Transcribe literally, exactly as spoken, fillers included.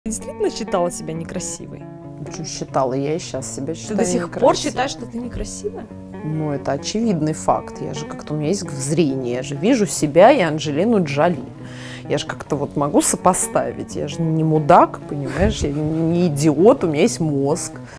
Ты действительно считала себя некрасивой? Чё считала? Я и сейчас себя Ты считаю до сих пор некрасивой. считаешь, что ты некрасивая? Ну, это очевидный факт. Я же как-то, у меня есть зрение. Я же вижу себя и Анджелину Джоли. Я же как-то вот могу сопоставить. Я же не мудак, понимаешь? Я не идиот, у меня есть мозг.